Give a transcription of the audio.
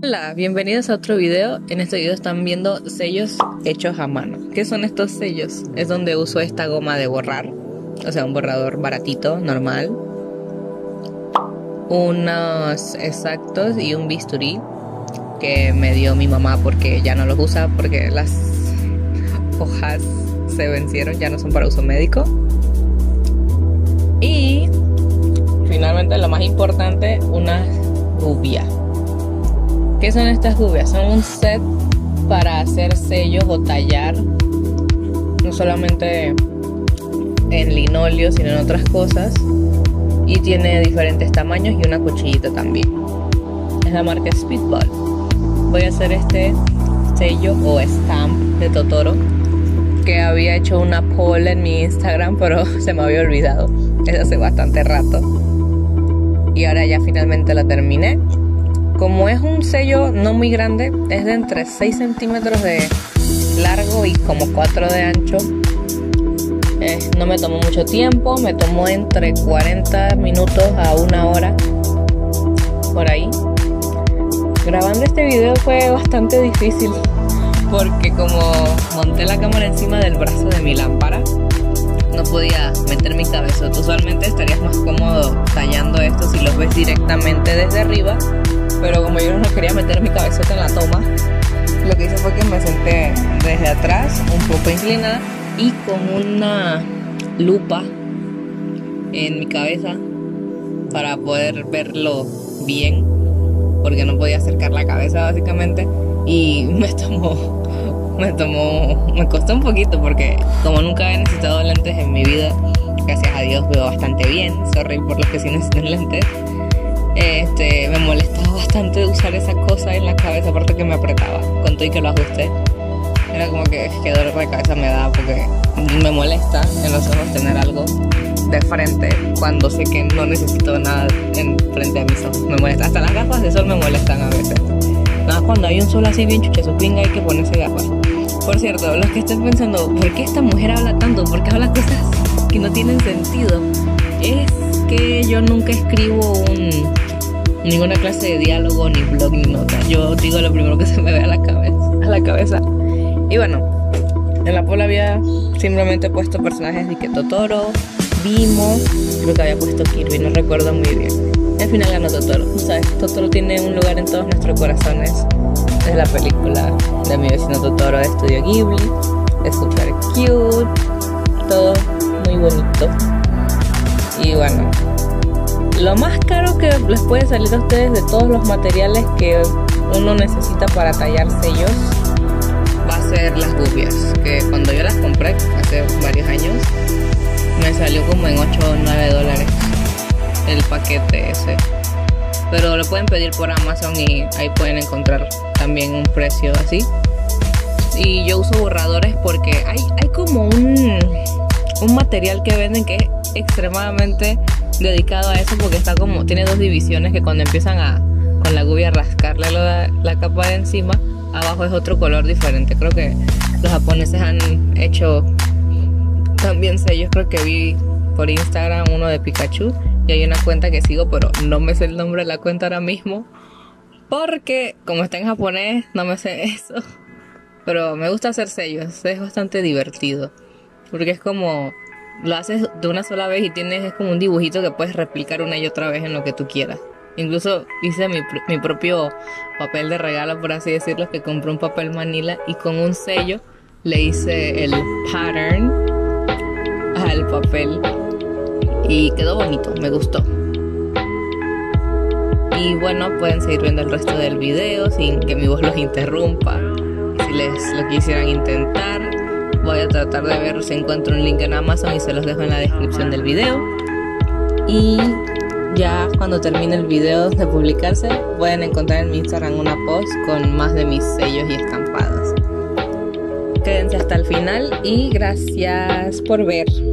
Hola, bienvenidos a otro video. En este video están viendo sellos hechos a mano. ¿Qué son estos sellos? Es donde uso esta goma de borrar, o sea, un borrador baratito, normal, unos exactos y un bisturí que me dio mi mamá porque ya no los usa, porque las hojas se vencieron, ya no son para uso médico. Y finalmente, lo más importante, una gubia. ¿Qué son estas gubias? Son un set para hacer sellos o tallar, no solamente en linóleo, sino en otras cosas. Y tiene diferentes tamaños y una cuchillita también. Es la marca Speedball. Voy a hacer este sello o stamp de Totoro, que había hecho una poll en mi Instagram, pero se me había olvidado. Es hace bastante rato. Y ahora ya finalmente la terminé. Como es un sello no muy grande, es de entre 6 centímetros de largo y como 4 de ancho. No me tomó mucho tiempo, me tomó entre 40 minutos a 1 hora, por ahí. Grabando este video fue bastante difícil, porque como monté la cámara encima del brazo de mi lámpara, no podía meter mi cabeza. Usualmente estarías más cómodo tallando esto si lo ves directamente desde arriba, pero como yo no quería meter mi cabezota en la toma, lo que hice fue que me senté desde atrás, un poco inclinada, y con una lupa en mi cabeza para poder verlo bien, porque no podía acercar la cabeza básicamente. Y me costó un poquito, porque como nunca he necesitado lentes en mi vida, gracias a Dios veo bastante bien. Sorry por los que sí necesitan lentes. Me molestaba bastante usar esa cosa en la cabeza, aparte que me apretaba con todo y que lo ajusté. Era como que dolor de cabeza me da, porque me molesta en los ojos tener algo de frente cuando sé que no necesito nada en frente a mis ojos. Me molesta, hasta las gafas de sol me molestan a veces. Nada, cuando hay un sol así bien chucha su pinga hay que ponerse gafas. Por cierto, los que estén pensando, ¿por qué esta mujer habla tanto? ¿Por qué habla cosas que no tienen sentido? Es que yo nunca escribo ninguna clase de diálogo, ni blog, ni nota. Yo digo lo primero que se me ve a la cabeza. Y bueno, en la poll había simplemente puesto personajes de que Totoro, Bimo, creo que había puesto Kirby, no recuerdo muy bien. Al final ganó Totoro. ¿Sabes? Totoro tiene un lugar en todos nuestros corazones. Es la película de Mi Vecino Totoro de Estudio Ghibli. Es súper cute, todo muy bonito. Y bueno, lo más caro que les puede salir a ustedes de todos los materiales que uno necesita para tallar sellos va a ser las gubias, que cuando yo las compré hace varios años me salió como en 8 o 9 dólares el paquete ese. Pero lo pueden pedir por Amazon y ahí pueden encontrar también un precio así. Y yo uso borradores porque hay como un material que venden que es extremadamente dedicado a eso, porque está como, tiene 2 divisiones, que cuando empiezan con la gubia a rascarle la capa de encima, abajo es otro color diferente. Creo que los japoneses han hecho también sellos. Creo que vi por Instagram uno de Pikachu, y hay una cuenta que sigo, pero no me sé el nombre de la cuenta ahora mismo, porque como está en japonés no me sé eso. Pero me gusta hacer sellos, es bastante divertido, porque es como, lo haces de una sola vez y es como un dibujito que puedes replicar una y otra vez en lo que tú quieras. Incluso hice mi propio papel de regalo, por así decirlo, que compré un papel manila y con un sello le hice el pattern al papel y quedó bonito, me gustó. Y bueno, pueden seguir viendo el resto del video sin que mi voz los interrumpa. Si les lo quisieran intentar, voy a tratar de ver si encuentro un link en Amazon y se los dejo en la descripción del video. Y ya cuando termine el video de publicarse, pueden encontrar en mi Instagram una post con más de mis sellos y estampados. Quédense hasta el final y gracias por ver.